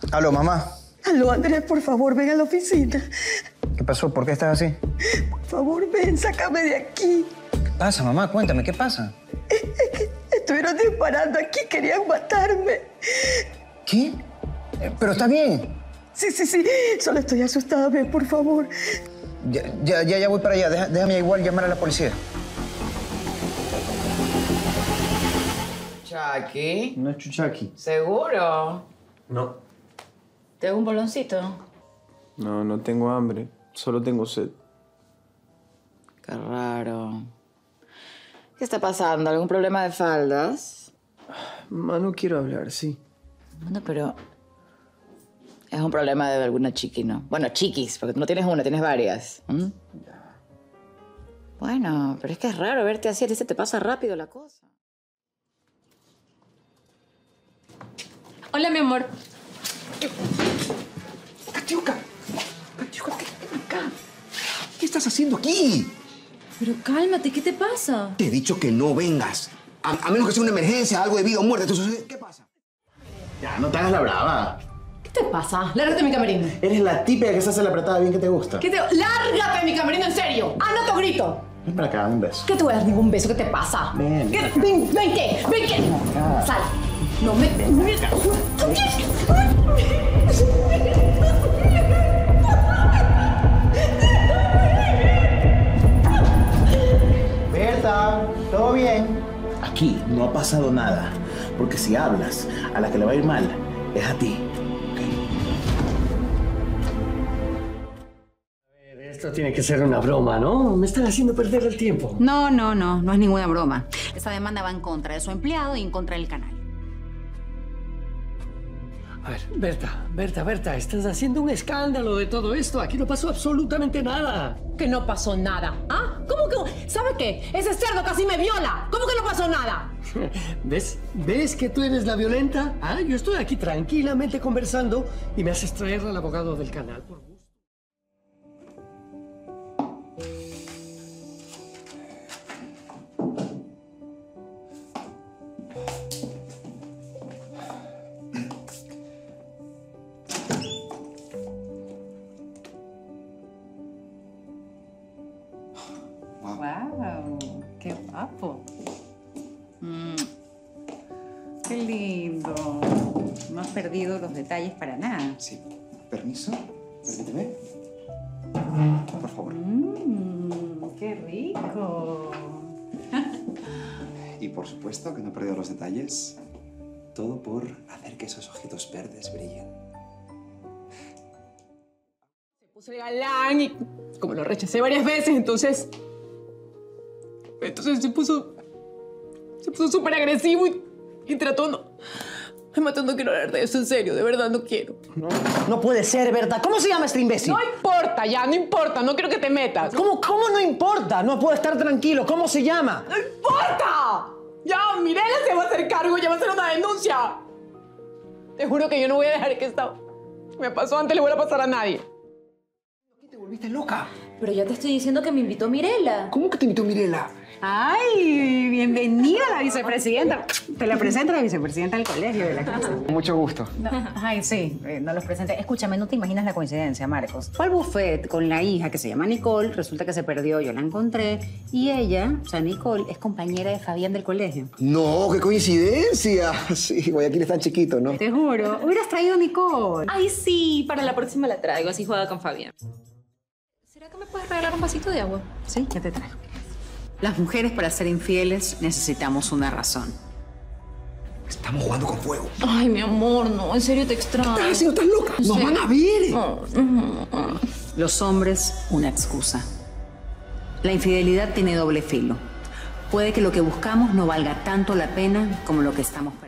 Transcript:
Aló, mamá. Aló, Andrés, por favor, ven a la oficina. ¿Qué pasó? ¿Por qué estás así? Por favor, ven, sácame de aquí. ¿Qué pasa, mamá? Cuéntame, ¿qué pasa? Estuvieron disparando aquí, querían matarme. ¿Qué? ¿Pero está bien? Sí. Solo estoy asustada, ven, por favor. Ya voy para allá. Déjame igual llamar a la policía. ¿Chucky? No es Chuchaki. ¿Seguro? No. ¿Te hago un boloncito? No tengo hambre. Solo tengo sed. Qué raro. ¿Qué está pasando? ¿Algún problema de faldas? Mamá, no quiero hablar, sí. Bueno, pero... es un problema de alguna chiqui, ¿no? Bueno, chiquis, porque tú no tienes una, tienes varias. ¿Mm? Bueno, pero es que es raro verte así. A ti se te pasa rápido la cosa. Hola, mi amor. Katiuska, ¿qué estás haciendo aquí? Pero cálmate, ¿qué te pasa? Te he dicho que no vengas. A menos que sea una emergencia, algo de vida o muerte. Entonces, ¿qué pasa? Ya, no te hagas la brava. ¿Qué te pasa? Lárgate de mi camerino. Eres la típica que se hace la apretada bien que te gusta. ¡Lárgate de mi camerino, en serio! ¡Anda tu grito! Ven para acá, un beso. ¿Qué te voy a dar ningún beso? ¿Qué te pasa? Ven. Ven, ¿qué? Sal. No me... Berta, ¿todo bien? Aquí no ha pasado nada. Porque si hablas, a la que le va a ir mal es a ti. Esto tiene que ser una broma, ¿no? Me están haciendo perder el tiempo. No es ninguna broma. Esa demanda va en contra de su empleado y en contra del canal. A ver, Berta, estás haciendo un escándalo de todo esto. Aquí no pasó absolutamente nada. Que no pasó nada. ¿Ah? ¿Cómo que...? ¿Sabe qué? Ese cerdo casi me viola. ¿Cómo que no pasó nada? ¿Ves que tú eres la violenta? Ah, yo estoy aquí tranquilamente conversando y me haces traer al abogado del canal, por gusto. ¡Wow! ¡Qué guapo! ¡Qué lindo! No has perdido los detalles para nada. Sí. Permiso. Permíteme. Por favor. ¡Qué rico! Y por supuesto que no he perdido los detalles. Todo por hacer que esos ojitos verdes brillen. Se puso el galán y... como lo rechacé varias veces, entonces se puso súper agresivo y trató no quiero hablar de eso, en serio, de verdad no quiero. No puede ser, Berta. ¿Cómo se llama este imbécil? No importa, no quiero que te metas. ¿Cómo no importa? No puedo estar tranquilo. ¿Cómo se llama? ¡No importa! Ya, Mirela se va a hacer cargo, ya va a hacer una denuncia. Te juro que yo no voy a dejar que esta... me pasó antes, le voy a pasar a nadie. ¿Qué te volviste loca? Pero ya te estoy diciendo que me invitó Mirela. ¿Cómo que te invitó Mirela? ¡Ay! Bienvenida la vicepresidenta. Te la presento a la vicepresidenta del colegio de la casa. Mucho gusto. Ay, sí, no los presenté. Escúchame, no te imaginas la coincidencia, Marcos. Fue al buffet con la hija que se llama Nicole, resulta que se perdió, yo la encontré, y ella, o sea, Nicole, es compañera de Fabián del colegio. No, qué coincidencia. Sí, Guayaquil es tan chiquito, ¿no? Te juro, hubieras traído a Nicole. Ay, sí, para la próxima la traigo, así juega con Fabián. ¿Será que me puedes regalar un vasito de agua? Sí, ya te traigo. Las mujeres, para ser infieles, necesitamos una razón. Estamos jugando con fuego. Ay, mi amor, no, en serio te extraño. ¿Estás haciendo tan loca? ¡Nos van a ver! Los hombres, una excusa. La infidelidad tiene doble filo. Puede que lo que buscamos no valga tanto la pena como lo que estamos perdiendo.